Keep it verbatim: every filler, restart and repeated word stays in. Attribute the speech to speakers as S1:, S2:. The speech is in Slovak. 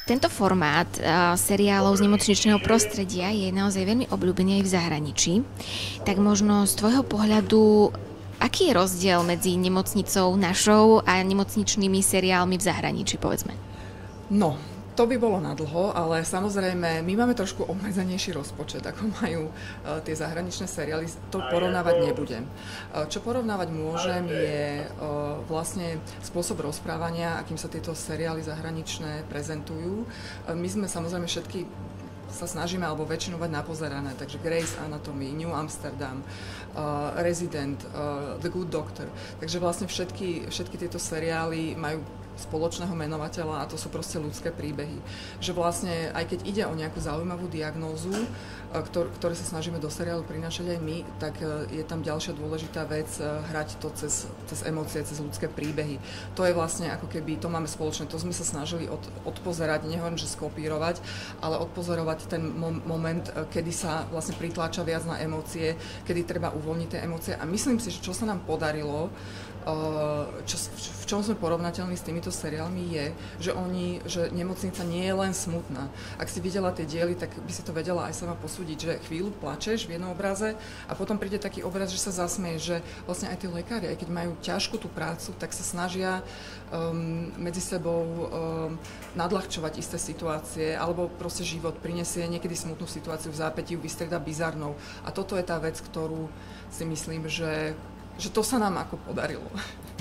S1: Tento formát uh, seriálov z nemocničného prostredia je naozaj veľmi obľúbený aj v zahraničí. Tak možno z tvojho pohľadu, aký je rozdiel medzi nemocnicou našou a nemocničnými seriálmi v zahraničí, povedzme?
S2: No, to by bolo nadlho, ale samozrejme, my máme trošku obmedzenejší rozpočet, ako majú uh, tie zahraničné seriály. To porovnávať nebudem. Uh, čo porovnávať môžem, je uh, vlastne spôsob rozprávania, akým sa tieto seriály zahraničné prezentujú. Uh, my sme samozrejme všetky sa snažíme, alebo väčšinu mať napozerané, takže Grey's Anatomy, New Amsterdam, uh, Resident, uh, The Good Doctor. Takže vlastne všetky, všetky tieto seriály majú spoločného menovateľa a to sú proste ľudské príbehy. Že vlastne, aj keď ide o nejakú zaujímavú diagnózu, ktor, ktoré sa snažíme do seriálu prinášať aj my, tak je tam ďalšia dôležitá vec hrať to cez, cez emócie, cez ľudské príbehy. To je vlastne ako keby, to máme spoločné, to sme sa snažili od, odpozerať, nehovorím, že skopírovať, ale odpozorovať ten mom, moment, kedy sa vlastne pritláča viac na emócie, kedy treba uvoľniť tie emócie a myslím si, že čo sa nám podarilo, Čo, v čom sme porovnateľní s týmito seriálmi je, že oni, že nemocnica nie je len smutná. Ak si videla tie diely, tak by si to vedela aj sama posúdiť, že chvíľu plačeš v jednom obraze a potom príde taký obraz, že sa zasmieš, že vlastne aj tí lekári, aj keď majú ťažkú tú prácu, tak sa snažia um, medzi sebou um, nadľahčovať isté situácie, alebo proste život prinesie niekedy smutnú situáciu v zápätí, vystrieda bizarnou. A toto je tá vec, ktorú si myslím, že že to sa nám ako podarilo.